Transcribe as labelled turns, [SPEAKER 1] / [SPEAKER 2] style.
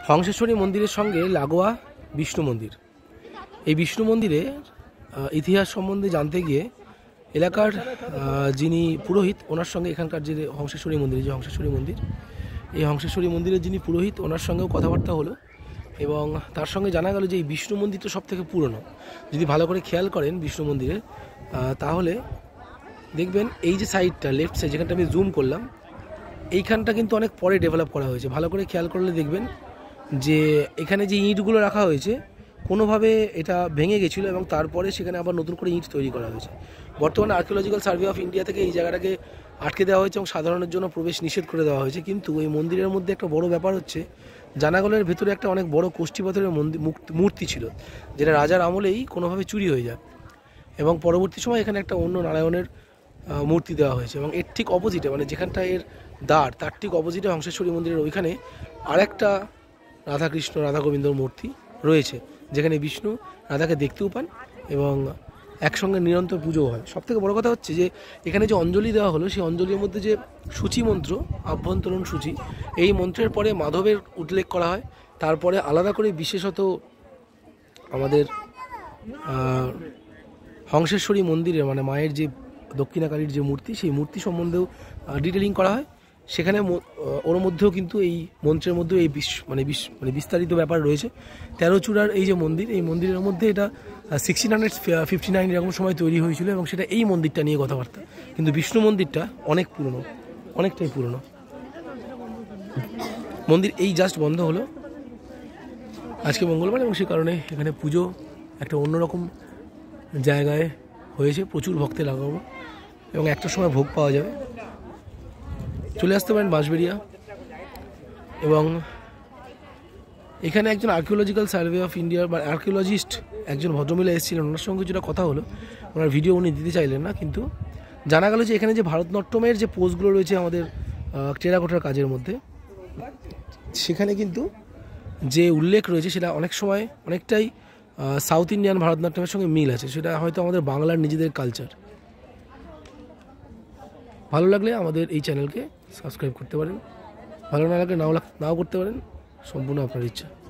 [SPEAKER 1] হংসেশ্বরী মন্দিরের সঙ্গে লাগোয়া বিষ্ণু মন্দির। এই বিষ্ণু মন্দিরের ইতিহাস সম্বন্ধে জানতে গিয়ে এলাকার যিনি পুরোহিত, ওনার সঙ্গে এখানকার যে হংসেশ্বরী মন্দির, এই হংসেশ্বরী মন্দিরের যিনি পুরোহিত, ওনার সঙ্গেও কথাবার্তা হলো এবং তার সঙ্গে জানা গেল যে এই বিষ্ণু মন্দির তো সব থেকে পুরনো। যদি ভালো করে খেয়াল করেন বিষ্ণু মন্দিরের, তাহলে দেখবেন এই যে সাইডটা, লেফট সাইড যেখানটা আমি জুম করলাম, এইখানটা কিন্তু অনেক পরে ডেভেলপ করা হয়েছে। ভালো করে খেয়াল করলে দেখবেন যে এখানে যে ইঁটগুলো রাখা হয়েছে কোনোভাবে এটা ভেঙে গেছিলো এবং তারপরে সেখানে আবার নতুন করে ইঁট তৈরি করা হয়েছে। বর্তমানে আর্কিওলজিক্যাল সার্ভে অফ ইন্ডিয়া থেকে এই জায়গাটাকে আটকে দেওয়া হয়েছে এবং সাধারণের জন্য প্রবেশ নিষেধ করে দেওয়া হয়েছে। কিন্তু এই মন্দিরের মধ্যে একটা বড় ব্যাপার হচ্ছে, জানাগলের ভেতরে একটা অনেক বড় কোষ্ঠী পাথরের মূর্তি ছিল, যেটা রাজার আমলেই কোনোভাবে চুরি হয়ে যায় এবং পরবর্তী সময় এখানে একটা অন্য নারায়ণের মূর্তি দেওয়া হয়েছে এবং এর ঠিক অপোজিটে, মানে যেখানটা এর দ্বার, তার ঠিক অপোজিটে হংসেশ্বরী মন্দিরের ওইখানে আরেকটা রাধাকৃষ্ণ রাধা গোবিন্দর মূর্তি রয়েছে, যেখানে বিষ্ণু রাধাকে দেখতেও পান এবং একসঙ্গে নিরন্তর পুজো হয়। সবথেকে বড় কথা হচ্ছে যে এখানে যে অঞ্জলি দেওয়া হলো, সেই অঞ্জলির মধ্যে যে সূচি মন্ত্র, আভ্যন্তরণ সূচি, এই মন্ত্রের পরে মাধবের উল্লেখ করা হয়। তারপরে আলাদা করে বিশেষত আমাদের হংসেশ্বরী মন্দিরের, মানে মায়ের যে দক্ষিণাকালীর যে মূর্তি, সেই মূর্তি সম্বন্ধেও ডিটেলিং করা হয়। সেখানে ওর মধ্যেও কিন্তু এই মন্ত্রের মধ্যেও এই বিস্তারিত ব্যাপার রয়েছে। তেরোচূড়ার এই যে মন্দির, এই মন্দিরের মধ্যে এটা 1659 এরকম সময় তৈরি হয়েছিল এবং সেটা এই মন্দিরটা নিয়ে কথাবার্তা। কিন্তু বিষ্ণু মন্দিরটা অনেক পুরনো, অনেকটাই পুরনো মন্দির। এই জাস্ট বন্ধ হলো আজকে মঙ্গলবার এবং সে কারণে এখানে পুজো একটা অন্যরকম জায়গায় হয়েছে। প্রচুর ভক্তের লাগাবো এবং একটা সময় ভোগ পাওয়া যাবে। চলে আসতে পারেন বাঁশবেড়িয়া। এবং এখানে একজন আর্কিওলজিক্যাল সার্ভে অফ ইন্ডিয়ার বা আর্কিওলজিস্ট একজন ভদ্রমহিলা এসেছিলেন, ওনার সঙ্গে যেটা কথা হলো, ওনার ভিডিও উনি দিতে চাইলেন না, কিন্তু জানা গেল যে এখানে যে ভারতনাট্যমের যে পোজগুলো রয়েছে আমাদের টেরাকোটার কাজের মধ্যে, সেখানে কিন্তু যে উল্লেখ রয়েছে সেটা অনেক সময় অনেকটাই সাউথ ইন্ডিয়ান ভারতনাট্যমের সঙ্গে মিল আছে। সেটা হয়তো আমাদের বাংলার নিজেদের কালচার। ভালো লাগলে আমাদের এই চ্যানেলকে সাবস্ক্রাইব করতে পারেন, ভালো না লাগলে নাও করতে পারেন, সম্পূর্ণ আপনার ইচ্ছা।